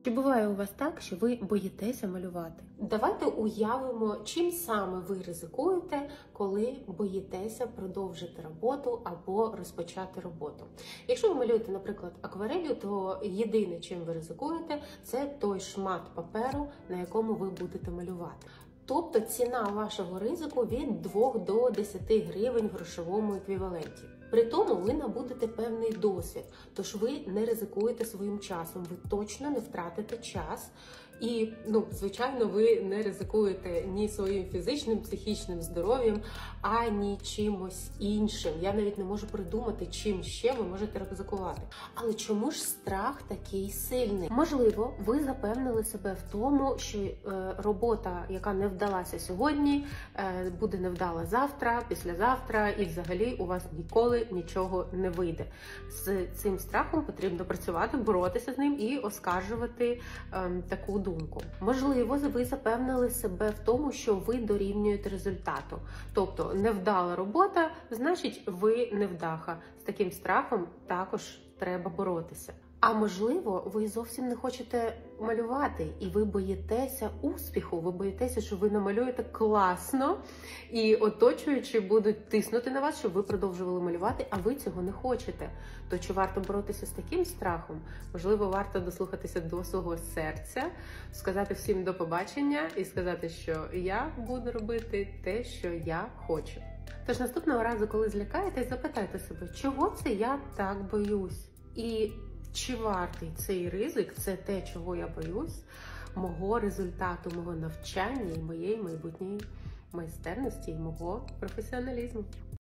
Чи буває у вас так, що ви боїтеся малювати? Давайте уявимо, чим саме ви ризикуєте, коли боїтеся продовжити роботу або розпочати роботу. Якщо ви малюєте, наприклад, акварелью, то єдине, чим ви ризикуєте, це той шмат паперу, на якому ви будете малювати. Тобто ціна вашого ризику від 2 до 10 гривень в грошовому еквіваленті. При тому ви набудете певний досвід, тож ви не ризикуєте своїм часом, ви точно не втратите час. І, звичайно, ви не ризикуєте ні своїм фізичним, психічним здоров'ям, ані чимось іншим. Я навіть не можу придумати, чим ще ви можете ризикувати. Але чому ж страх такий сильний? Можливо, ви запевнили себе в тому, що робота, яка не вдалася сьогодні, буде невдала завтра, післязавтра, і взагалі у вас ніколи нічого не вийде. З цим страхом потрібно працювати, боротися з ним і оскаржувати таку думку. Можливо, ви запевнили себе в тому, що ви дорівнюєте результату. Тобто, невдала робота, значить ви невдаха. З таким страхом також треба боротися. А можливо, ви зовсім не хочете малювати, і ви боїтеся успіху, ви боїтеся, що ви намалюєте класно, і оточуючі будуть тиснути на вас, щоб ви продовжували малювати, а ви цього не хочете. То чи варто боротися з таким страхом? Можливо, варто дослухатися до свого серця, сказати всім до побачення і сказати, що я буду робити те, що я хочу. Тож наступного разу, коли злякаєтесь, запитайте себе, чого це я так боюсь? І чи вартий цей ризик, це те, чого я боюсь, мого результату, мого навчання і моєї майбутньої майстерності і мого професіоналізму?